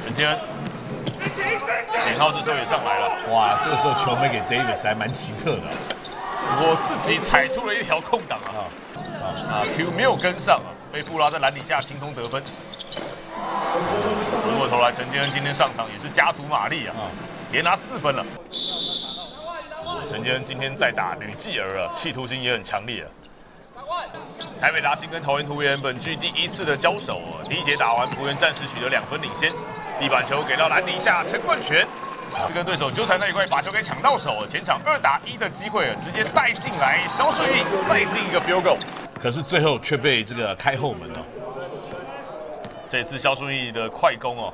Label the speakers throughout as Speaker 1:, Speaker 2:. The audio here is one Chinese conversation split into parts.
Speaker 1: 陈建恩，简浩这时候也上来了。
Speaker 2: 哇，这个时候球没给 Davis 还蛮奇特的。
Speaker 1: 我自己踩出了一条空档啊，Q 没有跟上啊，被布拉在篮底下轻松得分。回过头来，陈建恩今天上场也是加足马力啊，连拿4分了。陈建恩今天在打吕继儿啊，企图心也很强烈啊。台北达兴跟桃园璞园本季第1次的交手啊，第1节打完，璞园暂时取得2分领先。地板球给到篮底下，陈冠全，这跟对手纠缠那一块，把球给抢到手啊。前场2打1的机会啊，直接带进来，肖顺义再进一个 field goal，
Speaker 2: 可是最后却被这个开后门了。
Speaker 1: 这次肖顺义的快攻哦，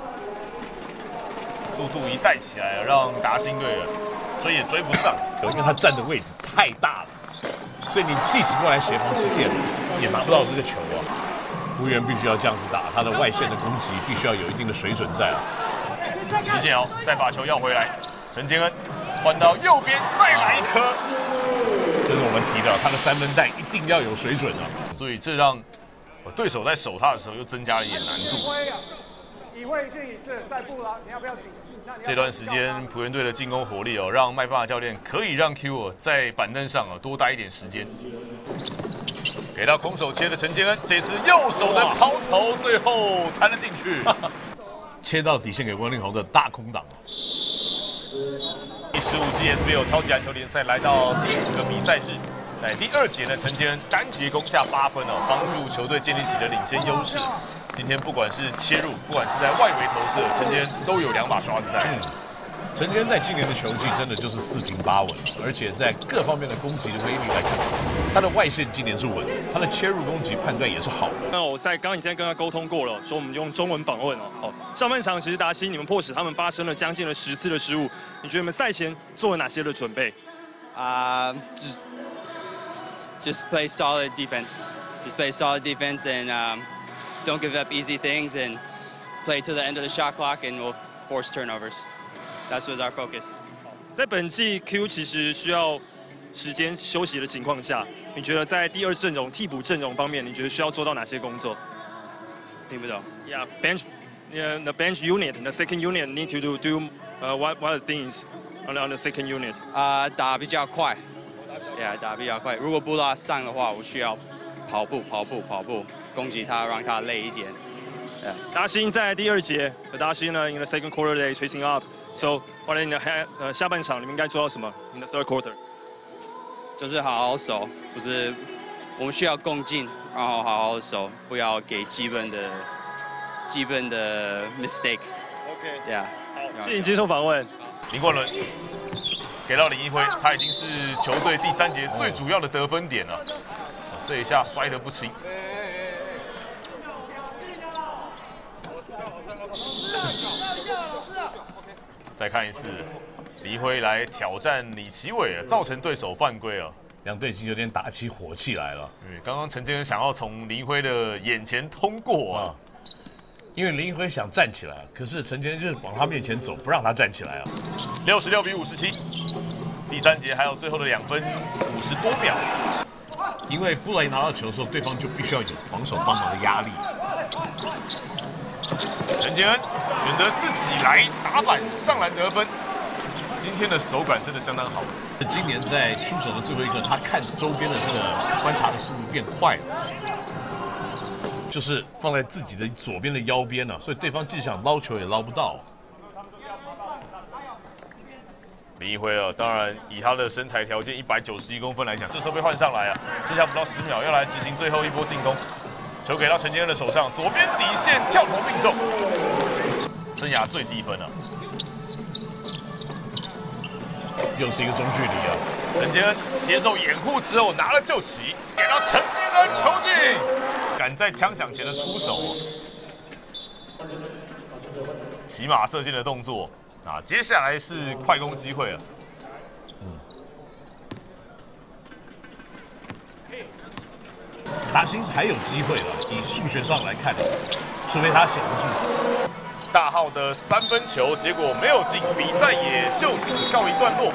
Speaker 1: 速度一带起来，让达兴队追也追不上，
Speaker 2: 因为他站的位置太大了，所以你即使过来协防，其实也拿不到这个球啊。璞园必须要这样子打，他的外线的攻击必须要有一定的水准在啊。
Speaker 1: 石建豪再把球要回来，陈建恩换到右边，再来一颗。
Speaker 2: 这是我们提的，他的3分弹一定要有水准啊，
Speaker 1: 所以这让对手在守他的时候又增加了一点难度。
Speaker 3: 以会进1次，再不了，你要不要紧？
Speaker 1: 这段时间璞园队的进攻火力哦，让麦巴纳教练可以让 Q 在板凳上多待一点时间。给到空手切的陈建恩，这次右手的抛投，最后弹了进去，
Speaker 2: 切到底线给温令宏的大空档。
Speaker 1: 第15季 SBL 超级篮球联赛来到第5个比赛日，在第2节呢，陈建恩单节攻下8分哦，帮助球队建立起了领先优势。今天不管是切入，不管是在外围投射，陈建恩都有2把刷子在。
Speaker 2: 陈建恩在今年的球技真的就是4平8稳，而且在各方面的攻击的威力来看，他的外线今年是稳的，他的切入攻击判断也是好的。
Speaker 4: 那我在刚刚已经跟他沟通过了，说我们用中文访问哦。上半场其实达西你们迫使他们发生了将近了10次的失误，你觉得你们赛前做了哪些的准备
Speaker 5: ？Just play solid defense. Just play solid defense and don't give up easy things and play to the end of the shot clock and we'll force turnovers. That was our focus.
Speaker 4: 在本季 Q 其实需要时间休息的情况下，你觉得在第2阵容替补阵容方面，你觉得需要做到哪些工作？
Speaker 5: 听不懂。
Speaker 4: Yeah, the bench unit, the second unit need to do what are the things on the second unit?
Speaker 5: 打比较快。Yeah, 打比较快。如果布拉上的话，我需要跑步，攻击他，让他累一点。
Speaker 4: 达兴在第2节，达兴呢 in the second quarter they chasing up. So, 或者下半场你们应该做到什么 ？In the third quarter，
Speaker 5: 就是好好守，不是我们需要共进，然后好好守，不要给基本的 mistakes。OK，yeah。
Speaker 4: 好，谢谢你接受访问。
Speaker 1: 林冠伦给到林一辉，他已经是球队第3节最主要的得分点了。这一下摔得不轻。再看一次，黎辉来挑战李奇伟，造成对手犯规啊！
Speaker 2: 两队已经有点打起火气来了。
Speaker 1: 刚刚陈建恩想要从林辉的眼前通过啊，
Speaker 2: 因为林一辉想站起来，可是陈建恩就是往他面前走，不让他站起来啊。
Speaker 1: 66比57，第3节还有最后的2分50多秒。
Speaker 2: 因为布莱拿到球的时候，对方就必须要有防守帮忙的压力。
Speaker 1: 陈建恩选择自己来打板上篮得分，今天的手感真的相当好。
Speaker 2: 今年在出手的最后一刻，他看周边的这个观察的速度变快了，就是放在自己的左边的腰边了，所以对方既想捞球也捞不到。
Speaker 1: 林一辉当然以他的身材条件191公分来讲，这时候被换上来啊，剩下不到10秒要来执行最后一波进攻。球给到陈建恩的手上，左边底线跳投命中，生涯最低分了。
Speaker 2: 又是一个中距离啊！
Speaker 1: 陈建恩接受掩护之后拿了就起，给到陈建恩球进，赶在枪响前的出手，骑马射箭的动作啊！接下来是快攻机会了。
Speaker 2: 达兴还有机会了，以数学上来看，除非他守不住。
Speaker 1: 大号的3分球，结果没有进，比赛也就此告一段落。